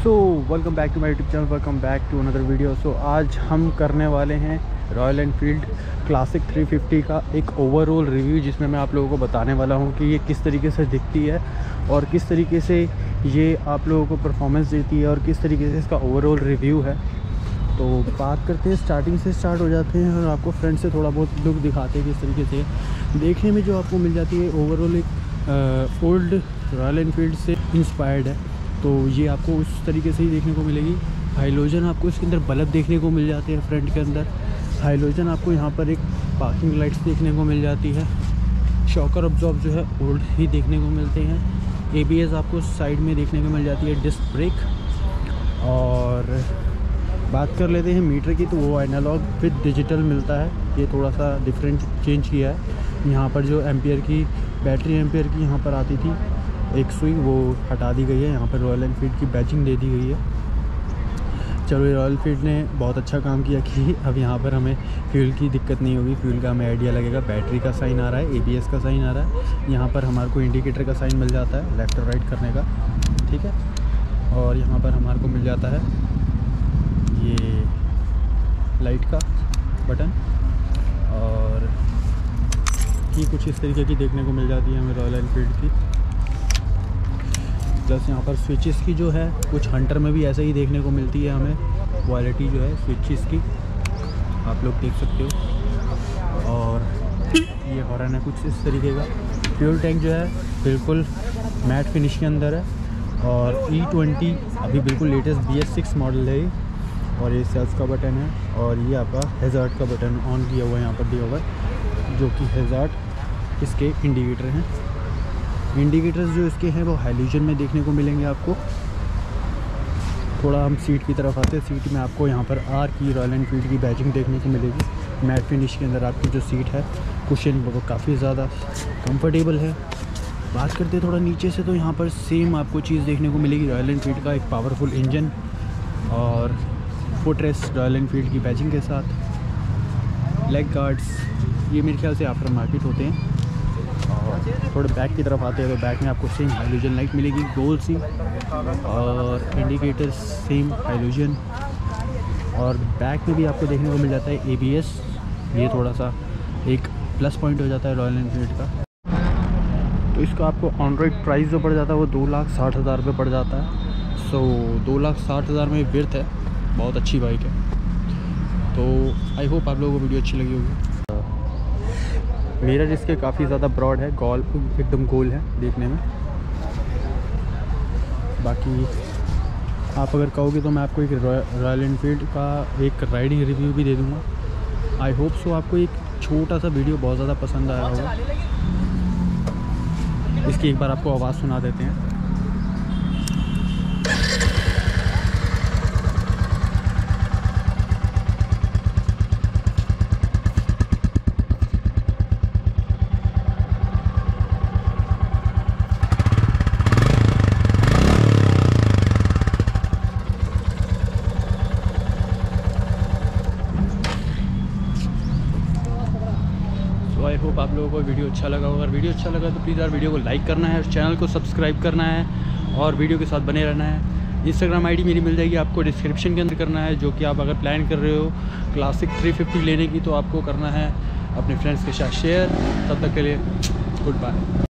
So welcome back to my YouTube channel, welcome back to another video. So आज हम करने वाले हैं रॉयल एनफील्ड क्लासिक 350 का एक ओवरऑल रिव्यू, जिसमें मैं आप लोगों को बताने वाला हूं कि ये किस तरीके से दिखती है और किस तरीके से ये आप लोगों को परफॉर्मेंस देती है और किस तरीके से इसका ओवरऑल रिव्यू है। तो बात करते हैं, स्टार्टिंग से स्टार्ट हो जाते हैं और आपको फ्रंट से थोड़ा बहुत लुक दिखाते हैं किस तरीके से देखने में जो आपको मिल जाती है। ओवरऑल एक ओल्ड रॉयल एनफील्ड से इंस्पायर्ड है, तो ये आपको उस तरीके से ही देखने को मिलेगी। हाइलोजन आपको इसके अंदर बल्ब देखने को मिल जाते हैं फ्रंट के अंदर। हाइलोजन आपको यहाँ पर एक पार्किंग लाइट्स देखने को मिल जाती है। शॉकर अब्जॉर्ब जो है ओल्ड ही देखने को मिलते हैं। ABS आपको साइड में देखने को मिल जाती है, डिस्क ब्रेक। और बात कर लेते हैं मीटर की, तो वो एनालॉग विद डिजिटल मिलता है। ये थोड़ा सा डिफरेंट चेंज किया है। यहाँ पर जो एम्पियर की बैटरी एम्पियर की यहाँ पर आती थी एक सुई, वो हटा दी गई है। यहाँ पर रॉयल एनफील्ड की बैजिंग दे दी गई है। चलो, रॉयल एनफील्ड ने बहुत अच्छा काम किया कि अब यहाँ पर हमें फ्यूल की दिक्कत नहीं होगी। फ्यूल का हमें आइडिया लगेगा। बैटरी का साइन आ रहा है, ABS का साइन आ रहा है। यहाँ पर हमारे को इंडिकेटर का साइन मिल जाता है लेफ़्ट और राइट करने का, ठीक है। और यहाँ पर हमारे को मिल जाता है ये लाइट का बटन, और की कुछ इस तरीके की देखने को मिल जाती है हमें रॉयल एनफील्ड की। प्लस यहाँ पर स्विचेस की जो है कुछ हंटर में भी ऐसे ही देखने को मिलती है हमें। क्वालिटी जो है स्विचेस की आप लोग देख सकते हो। और ये हॉर्न है कुछ इस तरीके का। फ्यूल टैंक जो है बिल्कुल मैट फिनिश के अंदर है। और E20 अभी बिल्कुल लेटेस्ट BS6 मॉडल है। और ये सेल्स का बटन है, और ये आपका हैज़ार्ड का बटन ऑन किया हुआ है, यहाँ पर दिया हुआ है, जो कि हैज़ार्ड इसके इंडिकेटर हैं। इंडिकेटर्स जो इसके हैं वो हाइलोजन में देखने को मिलेंगे आपको। थोड़ा हम सीट की तरफ आते हैं। सीट में आपको यहाँ पर R की रॉयल एनफील्ड की बैजिंग देखने को मिलेगी। मैट फिनिश के अंदर आपकी जो सीट है, कुशन वो काफ़ी ज़्यादा कंफर्टेबल है। बात करते हैं थोड़ा नीचे से, तो यहाँ पर सेम आपको चीज़ देखने को मिलेगी। रॉयल एनफील्ड का एक पावरफुल इंजन और फुटरेस्ट रॉयल एनफील्ड की बैजिंग के साथ। लेग गार्ड्स ये मेरे ख्याल से आफ्टर मार्केट होते हैं। और थोड़े बैक की तरफ आते हैं तो बैक में आपको सेम हाइलोजन लाइट मिलेगी, गोल सी, और इंडिकेटर्स सेम हाइलोजन। और बैक में भी आपको देखने को मिल जाता है ABS। ये थोड़ा सा एक प्लस पॉइंट हो जाता है रॉयल एनफील्ड का। तो इसका आपको ऑन रोड प्राइस जो पड़ जाता है वो 2,60,000 रुपये पड़ जाता है। सो 2,60,000 में विर्थ है, बहुत अच्छी बाइक है। तो आई होप आप लोगों को वीडियो अच्छी लगी होगी। मिरर इसके काफ़ी ज़्यादा ब्रॉड है, गोल एकदम गोल है देखने में। बाकी आप अगर कहोगे तो मैं आपको एक रॉयल एनफील्ड का एक राइडिंग रिव्यू भी दे दूँगा। आई होप सो आपको एक छोटा सा वीडियो बहुत ज़्यादा पसंद आया होगा। इसकी एक बार आपको आवाज़ सुना देते हैं। आई होप आप लोगों को वीडियो अच्छा लगा होगा। अगर वीडियो अच्छा लगा तो प्लीज़ यार वीडियो को लाइक करना है, चैनल को सब्सक्राइब करना है और वीडियो के साथ बने रहना है। Instagram ID मेरी मिल जाएगी आपको डिस्क्रिप्शन के अंदर करना है, जो कि आप अगर प्लान कर रहे हो क्लासिक 350 लेने की तो आपको करना है अपने फ्रेंड्स के साथ शेयर। तब तक के लिए गुड बाय।